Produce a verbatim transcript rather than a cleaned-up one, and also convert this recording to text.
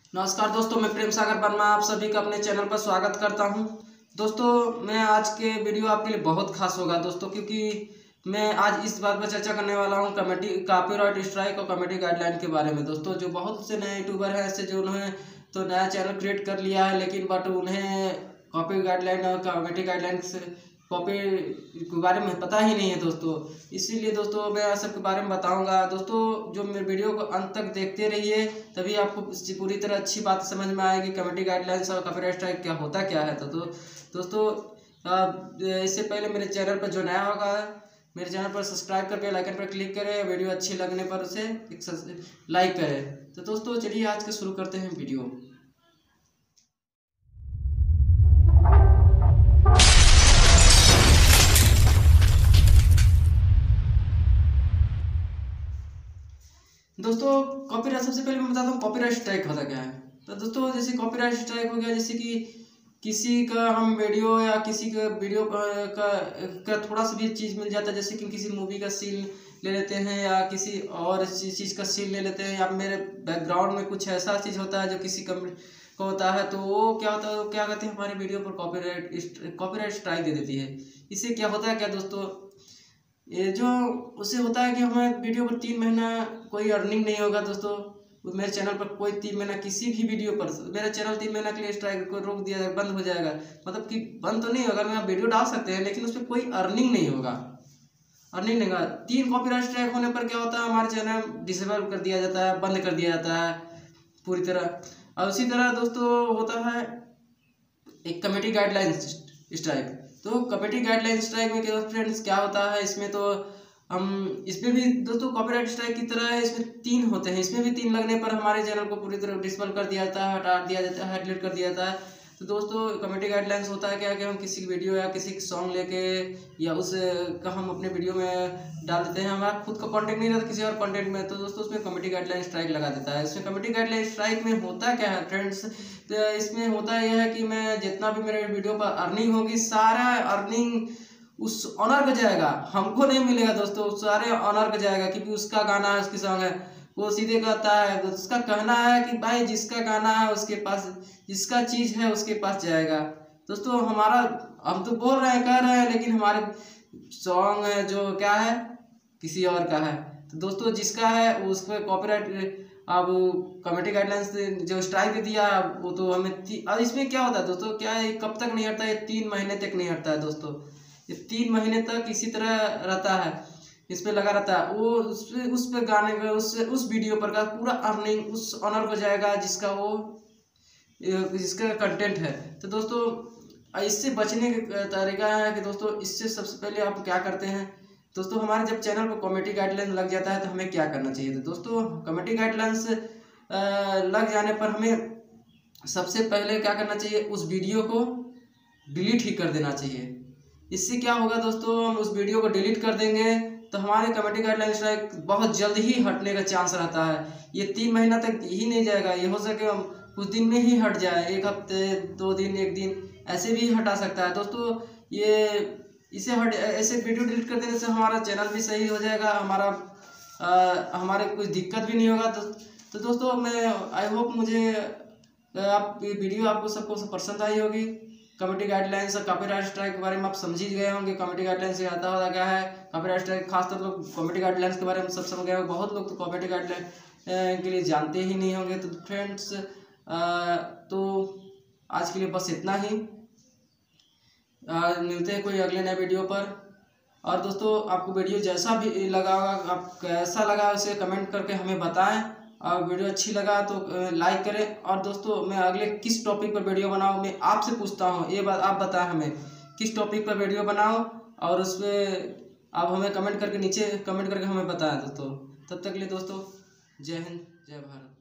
नमस्कार दोस्तों, मैं प्रेम सागर वर्मा आप सभी का अपने चैनल पर स्वागत करता हूं। दोस्तों, मैं आज के वीडियो आपके लिए बहुत खास होगा दोस्तों, क्योंकि मैं आज इस बात पर चर्चा करने वाला हूं कमेटी कॉपीराइट स्ट्राइक और कमेटी गाइडलाइन के बारे में। दोस्तों, जो बहुत से नए यूट्यूबर हैं ऐसे जो उन्होंने तो नया चैनल क्रिएट कर लिया है, लेकिन बट उन्हें कॉपी गाइडलाइन और कमेटी गाइडलाइन से कॉपी के बारे में पता ही नहीं है दोस्तों। इसीलिए दोस्तों मैं सबके बारे में बताऊंगा। दोस्तों, जो मेरे वीडियो को अंत तक देखते रहिए, तभी आपको पूरी तरह अच्छी बात समझ में आएगी कमेटी गाइडलाइंस और कॉपीराइट स्ट्राइक क्या होता क्या है। तो, तो दोस्तों, इससे पहले मेरे चैनल पर जो नया होगा मेरे चैनल पर सब्सक्राइब कर बेल आइकन पर क्लिक करें, वीडियो अच्छी लगने पर उसे एक लाइक करें। तो दोस्तों चलिए आज के शुरू करते हैं वीडियो। दोस्तों, कॉपीराइट सबसे पहले मैं बताता हूँ कॉपीराइट स्ट्राइक होता क्या है। तो दोस्तों, जैसे कॉपीराइट स्ट्राइक हो गया, जैसे कि किसी का हम वीडियो या किसी का वीडियो का, का, का थोड़ा सा भी चीज़ मिल जाता है, जैसे कि किसी मूवी का सीन ले लेते हैं या किसी और चीज़ का सीन ले लेते हैं, या मेरे बैकग्राउंड में कुछ ऐसा चीज़ होता है जो किसी कंपनी को होता है, तो वो क्या होता है, वो क्या कहते हैं, हमारे वीडियो पर कॉपीराइट कॉपीराइट स्ट्राइक दे देती है। इससे क्या होता है क्या दोस्तों, ये जो उससे होता है कि हमें वीडियो पर तीन महीना कोई अर्निंग नहीं होगा दोस्तों। मेरे चैनल पर कोई तीन महीना किसी भी वीडियो पर मेरा चैनल तीन महीना के लिए स्ट्राइक को रोक दिया जाएगा, बंद हो जाएगा। मतलब कि बंद तो नहीं होगा, मैं वीडियो डाल सकते हैं लेकिन उस पर कोई अर्निंग नहीं होगा अर्निंग नहीं होगा तीन कॉपीराइट स्ट्राइक होने पर क्या होता है, हमारे चैनल डिसेबल कर दिया जाता है, बंद कर दिया जाता है पूरी तरह। और उसी तरह दोस्तों होता है एक कमेटी गाइडलाइन स्ट्राइक। तो कमेटी गाइडलाइन स्ट्राइक में क्या फ्रेंड्स क्या होता है, इसमें तो हम इसमें भी दोस्तों कॉपीराइट स्ट्राइक की तरह है, इसमें तीन होते हैं। इसमें भी तीन लगने पर हमारे चैनल को पूरी तरह डिसेबल कर दिया जाता है, हटा दिया जाता है, डिलीट कर दिया जाता है। तो दोस्तों कमेटी गाइडलाइंस होता है क्या कि हम किसी वीडियो या किसी सॉन्ग लेके या उस का हम अपने वीडियो में डाल देते हैं, हमारा खुद का कंटेंट नहीं रहता किसी और कंटेंट में, तो दोस्तों उसमें कमेटी गाइडलाइन स्ट्राइक लगा देता है। इसमें कमेटी गाइडलाइन स्ट्राइक में होता क्या है फ्रेंड्स, तो इसमें होता यह है कि मैं जितना भी मेरे वीडियो पर अर्निंग होगी, सारा अर्निंग उस ऑनर को जाएगा, हमको नहीं मिलेगा दोस्तों, सारे ऑनर को जाएगा, क्योंकि उसका गाना है, उसकी सॉन्ग है, वो सीधे कहता है, तो उसका कहना है कि भाई जिसका गाना है उसके पास, जिसका चीज़ है उसके पास जाएगा। दोस्तों हमारा हम तो बोल रहे हैं, कह रहे हैं, लेकिन हमारे सॉन्ग है जो क्या है किसी और का है। तो दोस्तों जिसका है उस पर कॉपीराइट अब कमेटी गाइडलाइंस जो स्ट्राइक दे दिया वो तो हमें। अब इसमें क्या होता है दोस्तों, क्या है कब तक नहीं हटता है, तीन महीने तक नहीं हटता है दोस्तों। ये तीन महीने तक इसी तरह रहता है, इस पे लगा रहता है। वो उस पे उस पे गाने का उस उस वीडियो पर का पूरा अर्निंग उस ऑनर को जाएगा जिसका वो जिसका कंटेंट है। तो दोस्तों इससे बचने का तरीका है कि दोस्तों इससे सबसे पहले आप क्या करते हैं दोस्तों, हमारे जब चैनल पर कमेटी गाइडलाइन लग जाता है तो हमें क्या करना चाहिए। तो दोस्तों कमेटी गाइडलाइंस लग जाने पर हमें सबसे पहले क्या करना चाहिए, उस वीडियो को डिलीट ही कर देना चाहिए। इससे क्या होगा दोस्तों, हम उस वीडियो को डिलीट कर देंगे तो हमारे कमेटी गाइडलाइन स्ट्राइक बहुत जल्द ही हटने का चांस रहता है। ये तीन महीना तक ही नहीं जाएगा, ये हो सके हम कुछ दिन में ही हट जाए, एक हफ्ते दो दिन एक दिन ऐसे भी हटा सकता है दोस्तों। ये इसे हट ऐसे वीडियो डिलीट कर देने से हमारा चैनल भी सही हो जाएगा, हमारा आ, हमारे कुछ दिक्कत भी नहीं होगा। तो, तो दोस्तों मैं आई होप मुझे आप ये वीडियो आपको सबको सब पसंद आई होगी। कमेटी गाइडलाइंस और कॉपीराइट स्ट्राइक के बारे में आप समझ ही गए होंगे, कमेटी गाइडलाइंस से आता होता क्या है, कॉपीराइट स्ट्राइक खासतौर लोग कमेटी गाइडलाइंस के बारे में सब समझ गए होंगे। बहुत लोग तो कमेटी गाइडलाइन के लिए जानते ही नहीं होंगे। तो फ्रेंड्स तो आज के लिए बस इतना ही, आ, मिलते हैं कोई अगले नए वीडियो पर। और दोस्तों आपको वीडियो जैसा भी लगा होगा, आप कैसा लगा उसे कमेंट करके हमें बताएं, और वीडियो अच्छी लगा तो लाइक करें। और दोस्तों मैं अगले किस टॉपिक पर वीडियो बनाऊं मैं आपसे पूछता हूं, ये बात आप बताएं हमें किस टॉपिक पर वीडियो बनाओ, और उस पर आप हमें कमेंट करके नीचे कमेंट करके हमें बताएं दोस्तों। तब तक के लिए दोस्तों जय हिंद जय भारत।